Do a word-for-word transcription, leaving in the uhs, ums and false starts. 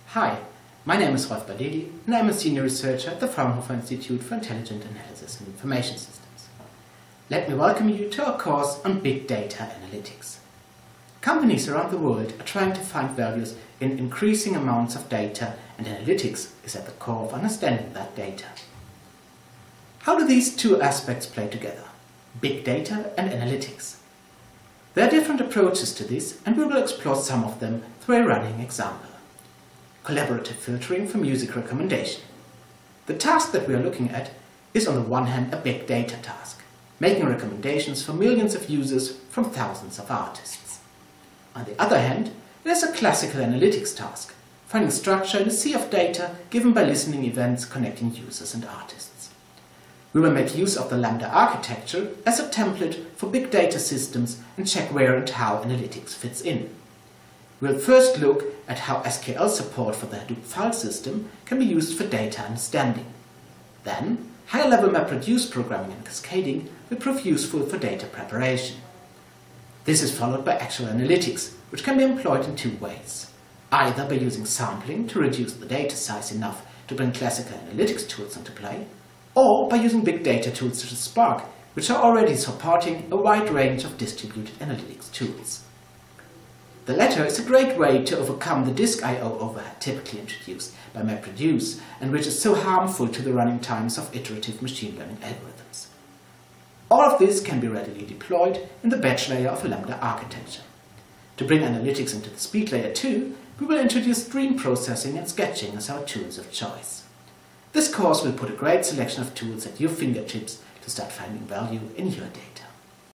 Hi, my name is Rolf Badeli and I'm a senior researcher at the Fraunhofer Institute for Intelligent Analysis and Information Systems. Let me welcome you to our course on Big Data Analytics. Companies around the world are trying to find values in increasing amounts of data, and analytics is at the core of understanding that data. How do these two aspects play together? Big data and analytics. There are different approaches to this, and we will explore some of them through a running example. Collaborative filtering for music recommendation. The task that we are looking at is on the one hand a big data task, making recommendations for millions of users from thousands of artists. On the other hand, it is a classical analytics task, finding structure in a sea of data given by listening events connecting users and artists. We will make use of the Lambda architecture as a template for big data systems and check where and how analytics fits in. We'll first look at how S Q L support for the Hadoop file system can be used for data understanding. Then, higher-level MapReduce programming and cascading will prove useful for data preparation. This is followed by actual analytics, which can be employed in two ways. Either by using sampling to reduce the data size enough to bring classical analytics tools into play, or by using big data tools such as Spark, which are already supporting a wide range of distributed analytics tools. The latter is a great way to overcome the disk I O overhead typically introduced by MapReduce, and which is so harmful to the running times of iterative machine learning algorithms. All of this can be readily deployed in the batch layer of a Lambda architecture. To bring analytics into the speed layer too, we will introduce stream processing and sketching as our tools of choice. This course will put a great selection of tools at your fingertips to start finding value in your data.